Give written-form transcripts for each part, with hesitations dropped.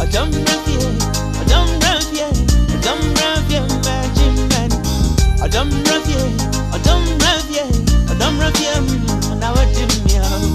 Odo Mmra Fie, Odo Mmra Fie, Odo Mmra Fie, magic man. Odo Mmra Fie, Odo Mmra Fie, Odo Mmra Fie, now what do me out?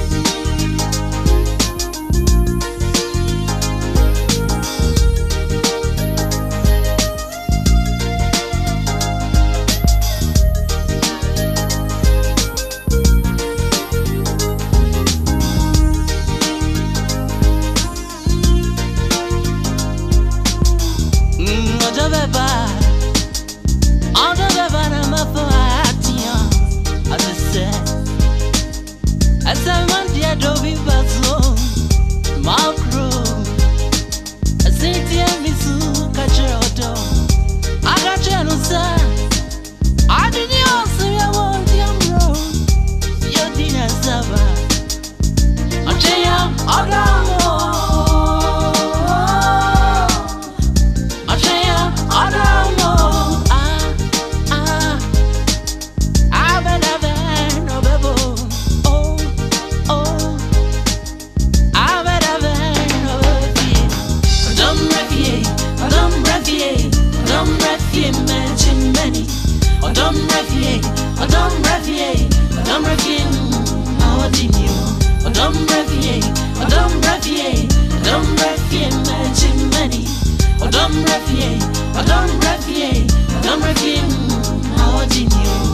Odo Mmra Fie, Odo Mmra Fie, Odo Mmra Fie, how do you? Odo Mmra Fie, Odo Mmra Fie, Odo Mmra Fie, magic money. Odo Mmra Fie, Odo Mmra Fie, Odo Mmra Fie, how do you?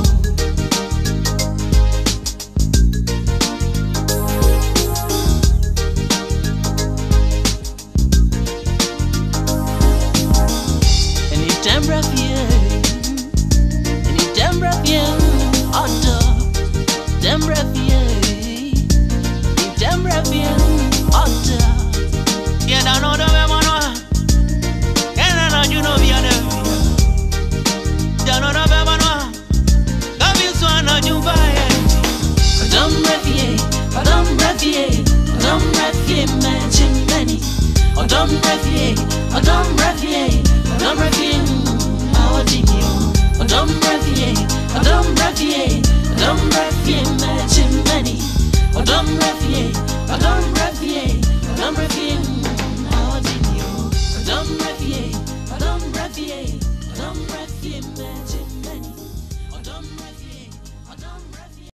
Mmra Fie, Mmra Fie, Odo Mmra Fie, Mmra Fie, Odo. Yeah, don't know the way and I know you know we are the. Don't know the way come in so I know you buy it. Odo Mmra Fie, Odo Mmra Fie, Odo Mmra Fie, magic money. Odo Mmra Fie, Odo Mmra Fie, Odo Mmra Fie, how do you? Odo Mmra Fie, Odo Mmra Fie, Odo Mmra Fie, magic money. Odo Mmra Fie, Odo Mmra Fie, Odo Mmra Fie, how do you? Odo Mmra Fie, Odo Mmra Fie, Odo Mmra Fie, magic money.